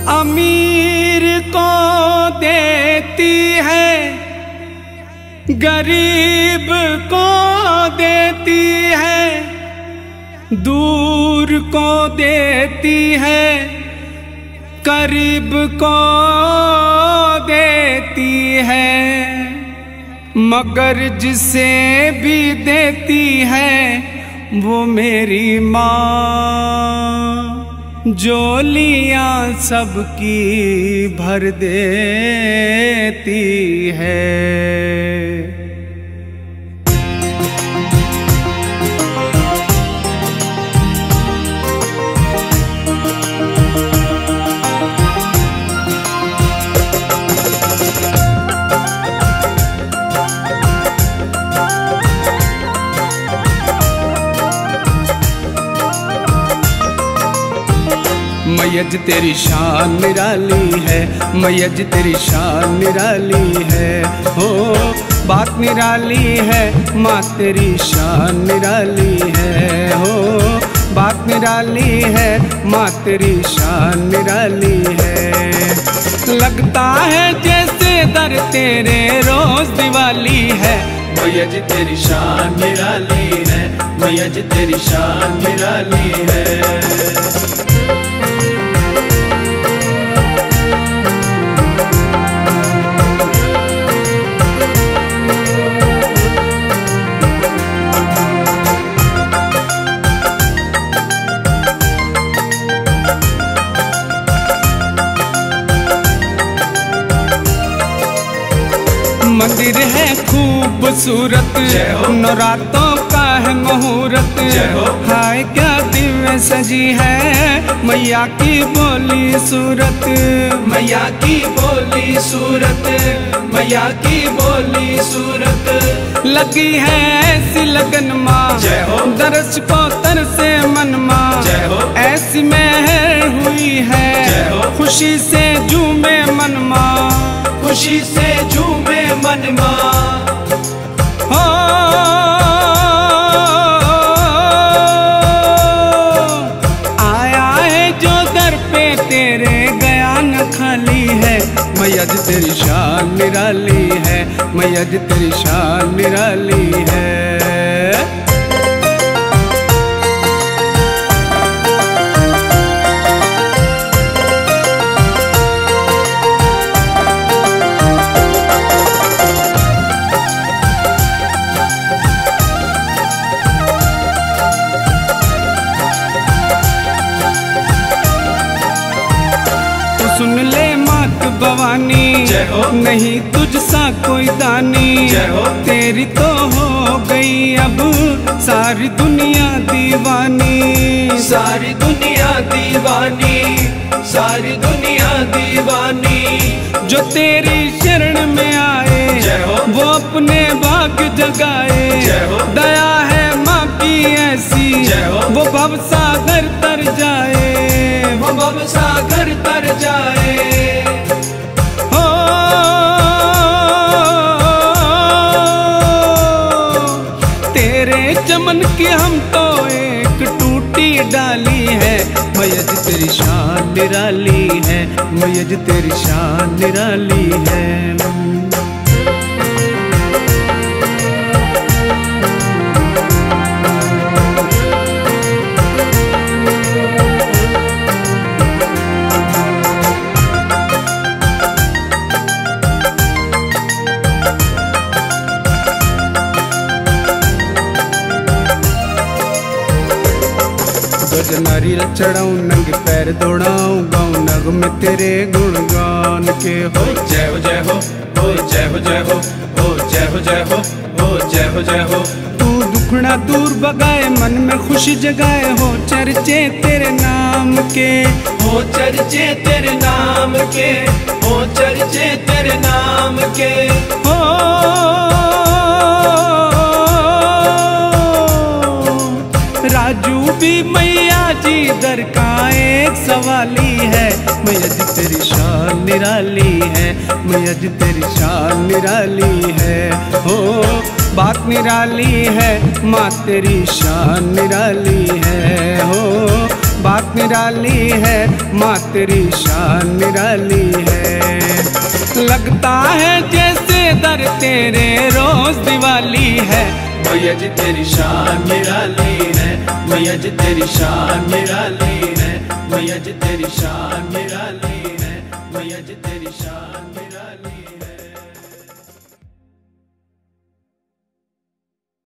अमीर को देती है, गरीब को देती है, दूर को देती है, करीब को देती है, मगर जिसे भी देती है वो मेरी माँ, झोलियाँ सबकी भर देती है। मैयज तेरी शान निराली है, मैयज तेरी शान निराली है, हो बात निराली है, माँ तेरी शान निराली है, हो बात निराली है, माँ तेरी शान निराली है। लगता है जैसे दर तेरे रोज दिवाली है, मैयज तेरी शान निराली है, मैयज तेरी शान निराली है। मंदिर है खूबसूरत, नौरातों का है मुहूर्त, हाय क्या दिव्य सजी है मैया की बोली सूरत, मैया की बोली सूरत, मैया की बोली सूरत। लगी है ऐसी लगन माँ, दरस को तरसे मन माँ, ऐसी मेहर हुई है, खुशी से झूमे मन माँ, खुशी से झूमे मन माँ। हो आया है जो दर पे तेरे गया न खाली है, मैयज तेरी शान निराली है, मैयज तेरी शान निराली है। सुन ले मात भवानी, नहीं तुझ सा कोई दानी, तेरी तो हो गई अब सारी दुनिया दीवानी, सारी दुनिया दीवानी, सारी दुनिया दीवानी। जो तेरी शरण में आए वो अपने भाग्य जगाए, दया है माँ की ऐसी वो भवसागर तर जाए, वो भवसागर तर जाए। हो तेरे चमन की हम तो एक टूटी डाली है, मैयज तेरी शान निराली है, मैयज तेरी शान निराली है। नारियल चढ़ाऊं नंगे पैर दौड़ाऊं, गाऊं नगमे तेरे गुणगान के। हो जय हो जय हो, हो जय हो जय हो, हो जय हो जय हो, हो जय हो जय हो। तू दुखड़ा दूर भगाए मन में खुशी जगाए, हो चर्चे तेरे नाम के, हो चर्चे तेरे नाम के, हो चर्चे तेरे नाम के। हो राजू भी मैया जी दर का एक सवाली है, मैयज तेरी शान निराली है, मैयज तेरी शान निराली है। हो बात निराली है, माँ तेरी शान निराली है, हो बात निराली है, माँ तेरी शान निराली है। लगता है जैसे दर तेरे रोज दिवाली है। मैया जी तेरी शान निराली है, मैया जी तेरी शान निराली है, मैया जी तेरी शान निराली है, मैया जी तेरी शान निराली है।